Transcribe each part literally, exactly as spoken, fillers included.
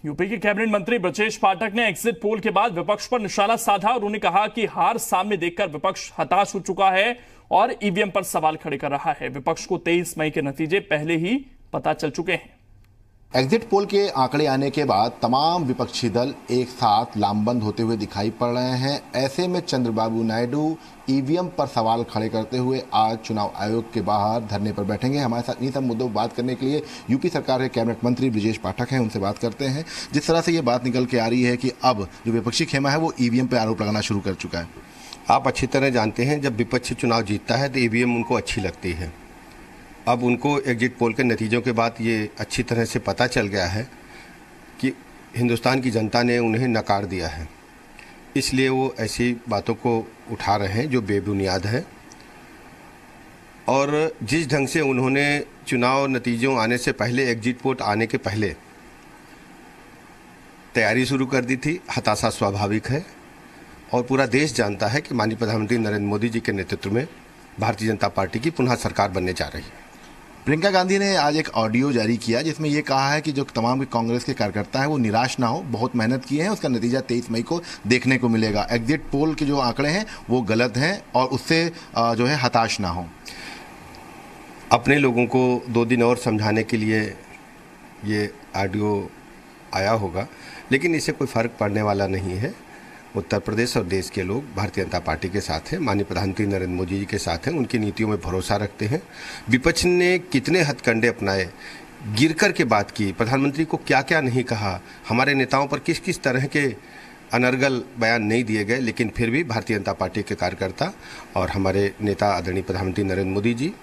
UP के cabinet मंत्री ब्रजेश पाठक ने एग्जिट पोल के बाद विपक्ष पर निशाना साधा और उन्होंने कहा कि हार सामने देखकर विपक्ष हताश हो चुका है और ईवीएम पर सवाल खड़े कर रहा है। विपक्ष को तेईस मई के नतीजे पहले ही पता चल चुके हैं। एग्जिट पोल के आंकड़े आने के बाद तमाम विपक्षी दल एक साथ लामबंद होते हुए दिखाई पड़ रहे हैं। ऐसे में चंद्रबाबू नायडू ईवीएम पर सवाल खड़े करते हुए आज चुनाव आयोग के बाहर धरने पर बैठेंगे। हमारे साथ इन्हीं सब मुद्दों पर बात करने के लिए यूपी सरकार के कैबिनेट मंत्री ब्रजेश पाठक हैं, उनसे बात करते हैं। जिस तरह से ये बात निकल के आ रही है कि अब जो विपक्षी खेमा है वो ईवीएम पर आरोप लगाना शुरू कर चुका है। आप अच्छी तरह जानते हैं, जब विपक्ष चुनाव जीतता है तो ईवीएम उनको अच्छी लगती है। अब उनको एग्जिट पोल के नतीजों के बाद ये अच्छी तरह से पता चल गया है कि हिंदुस्तान की जनता ने उन्हें नकार दिया है, इसलिए वो ऐसी बातों को उठा रहे हैं जो बेबुनियाद है। और जिस ढंग से उन्होंने चुनाव नतीजों आने से पहले, एग्जिट पोल आने के पहले तैयारी शुरू कर दी थी, हताशा स्वाभाविक है। और पूरा देश जानता है कि माननीय प्रधानमंत्री नरेंद्र मोदी जी के नेतृत्व में भारतीय जनता पार्टी की पुनः सरकार बनने जा रही है। प्रियंका गांधी ने आज एक ऑडियो जारी किया जिसमें ये कहा है कि जो तमाम कांग्रेस के कार्यकर्ता हैं वो निराश ना हो, बहुत मेहनत की है, उसका नतीजा तेईस मई को देखने को मिलेगा। एग्जिट पोल के जो आंकड़े हैं वो गलत हैं और उससे जो है हताश ना हो। अपने लोगों को दो दिन और समझाने के लिए ये ऑडियो आया होगा, लेकिन इससे कोई फर्क पड़ने वाला नहीं है। उत्तर प्रदेश और देश के लोग भारतीय जनता पार्टी के साथ हैं, माननीय प्रधानमंत्री नरेंद्र मोदी जी के साथ हैं, उनकी नीतियों में भरोसा रखते हैं। विपक्ष ने कितने हथकंडे अपनाए, गिरकर के बात की, प्रधानमंत्री को क्या क्या नहीं कहा, हमारे नेताओं पर किस किस तरह के अनर्गल बयान नहीं दिए गए, लेकिन फिर भी भारतीय जनता पार्टी के कार्यकर्ता और हमारे नेता आदरणीय प्रधानमंत्री नरेंद्र मोदी जी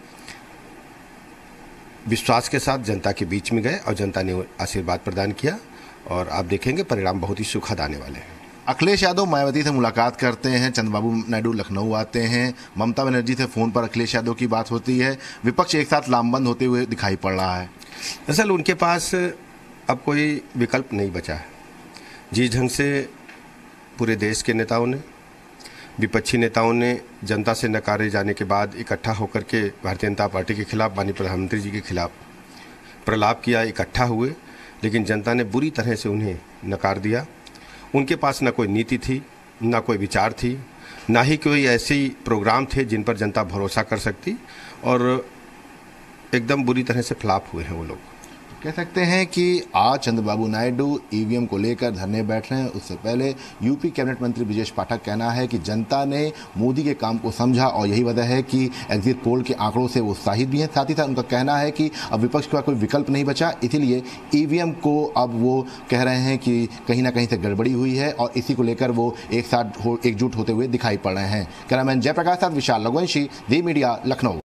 विश्वास के साथ जनता के बीच में गए और जनता ने आशीर्वाद प्रदान किया। और आप देखेंगे परिणाम बहुत ही सुखद आने वाले हैं। अखिलेश यादव मायावती से मुलाकात करते हैं, चंद्रबाबू नायडू लखनऊ आते हैं, ममता बनर्जी से फोन पर अखिलेश यादव की बात होती है। विपक्ष एक साथ लामबंद होते हुए दिखाई पड़ रहा है। दरअसल उनके पास अब कोई विकल्प नहीं बचा है। जिस ढंग से पूरे देश के नेताओं ने, विपक्षी नेताओं ने जनता से नकारे जाने के बाद इकट्ठा होकर के भारतीय जनता पार्टी के खिलाफ, माननीय प्रधानमंत्री जी के खिलाफ प्रलाप किया, इकट्ठा हुए, लेकिन जनता ने बुरी तरह से उन्हें नकार दिया। उनके पास न कोई नीति थी, न कोई विचार थी, ना ही कोई ऐसे प्रोग्राम थे जिन पर जनता भरोसा कर सकती, और एकदम बुरी तरह से फ्लॉप हुए हैं वो लोग। कह सकते हैं कि आज चंद्रबाबू नायडू ईवीएम को लेकर धरने बैठ रहे हैं। उससे पहले यूपी कैबिनेट मंत्री ब्रजेश पाठक कहना है कि जनता ने मोदी के काम को समझा और यही वजह है कि एग्जिट पोल के आंकड़ों से वो उत्साहित भी हैं। साथ ही साथ उनका कहना है कि अब विपक्ष का कोई विकल्प नहीं बचा, इसीलिए ईवीएम को अब वो कह रहे हैं कि कहीं ना कहीं से गड़बड़ी हुई है और इसी को लेकर वो एक साथ हो, एकजुट होते हुए दिखाई पड़ रहे हैं। कैमरामैन जयप्रकाश साथ विशाल रघुवंशी, दी मीडिया, लखनऊ।